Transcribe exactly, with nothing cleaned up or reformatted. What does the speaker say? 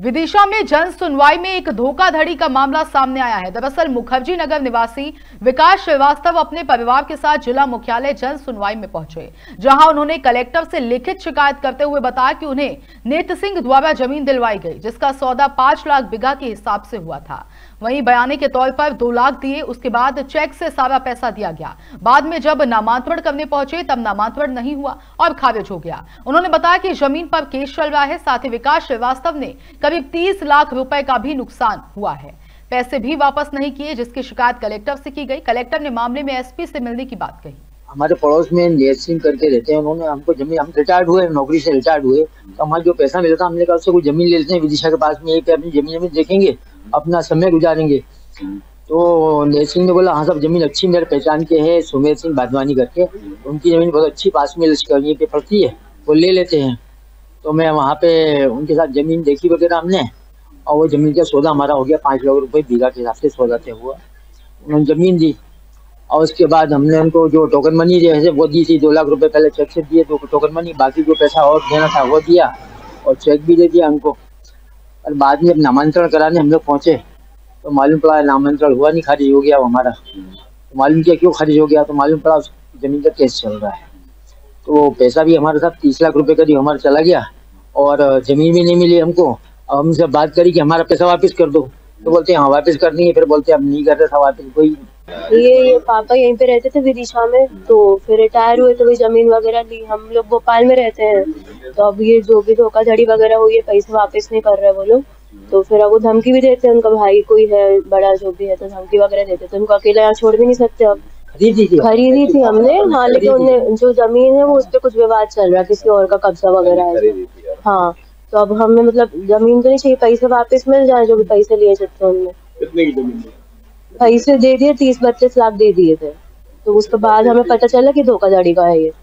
विदिशा में जन सुनवाई में एक धोखाधड़ी का मामला सामने आया है। दरअसल मुखर्जी नगर निवासी विकास श्रीवास्तव अपने परिवार के साथ जिला मुख्यालय जन सुनवाई में पहुंचे, जहां उन्होंने कलेक्टर से लिखित शिकायत करते हुए बताया कि उन्हें नेत्र सिंह द्वारा जमीन दिलवाई गई, जिसका सौदा पांच लाख बीघा के हिसाब से हुआ था। वहीं बयाने के तौर पर दो लाख दिए, उसके बाद चेक से सारा पैसा दिया गया। बाद में जब नामांतरण करने पहुंचे तब नामांतरण नहीं हुआ और खारिज हो गया। उन्होंने बताया कि जमीन पर केस चल रहा है। साथ ही विकास श्रीवास्तव ने करीब तीस लाख रुपए का भी नुकसान हुआ है। पैसे भी वापस नहीं किए, जिसकी शिकायत कलेक्टर से की गई। कलेक्टर ने मामले में एसपी से मिलने की बात कही। हमारे पड़ोस में नेत्र सिंह करके रहते हैं, उन्होंने हमको जमीन, हम रिटायर्ड हुए, नौकरी से रिटायर्ड हुए, तो हमारा जो पैसा मिला था हमने कहा उससे कोई जमीन ले लेते हैं विदिशा के पास में, यहीं पे अपनी जमीन जमीन देखेंगे, अपना समय गुजारेंगे। तो नेत्र सिंह ने बोला हाँ सब जमीन अच्छी मेरे पहचान के है, सुमेर सिंह बादवानी करके, उनकी जमीन बहुत अच्छी पास में लश्करिये पे पड़ती है, वो ले लेते हैं। तो मैं वहाँ पे उनके साथ जमीन देखी वगैरह हमने, और वो जमीन का सौदा हमारा हो गया पाँच लाख रुपए बीघा के हिसाब से सौदा तय हुआ। उन्होंने जमीन दी और उसके बाद हमने उनको जो टोकन मनी जैसे वो दी थी, दो लाख रुपए पहले चेक से दिए, दो टोकन मनी, बाकी जो पैसा और देना था वो दिया और चेक भी दे दिया उनको। और बाद में नामांतरण कराने हम लोग पहुँचे तो मालूम पड़ा नामांतरण हुआ नहीं, खारिज हो गया वो हमारा। तो मालूम किया क्यों खारिज हो गया, तो मालूम पड़ा उस जमीन का केस चल रहा है। तो पैसा भी हमारे साथ तीस लाख रुपए करीब हमारा चला गया और जमीन भी नहीं मिली हमको। अब हमसे बात करी कि हमारा पैसा वापस कर दो, तो बोलते हैं हाँ वापस करनी है, फिर बोलते हैं अब नहीं कर रहे था वापस। कोई ये ये पापा यहीं पे रहते थे विदिशा में, तो फिर रिटायर हुए तो वही जमीन वगैरह ली। हम लोग भोपाल में रहते हैं, तो अब ये जो भी धोखाधड़ी वगैरह हुई है, पैसे वापस नहीं कर रहे वो लोग। तो फिर अब वो धमकी भी देते हैं, उनका भाई कोई है बड़ा जो भी है तो धमकी वगैरह देते, तो उनको अकेले यहाँ छोड़ भी नहीं सकते। अब खरीदी थी हमने, हाँ, लेकिन उन्हें जो जमीन है वो उस पर कुछ विवाद चल रहा है, किसी और का कब्जा वगैरह है। हाँ, तो अब हमें मतलब जमीन तो नहीं चाहिए, पैसे वापस मिल जाए जो भी पैसे लिए जाते उनने। कितने की जमीन? पैसे दे दिए, तीस बत्तीस लाख दे दिए थे। तो उसके बाद हमें पता चला कि धोखाधड़ी का है ये।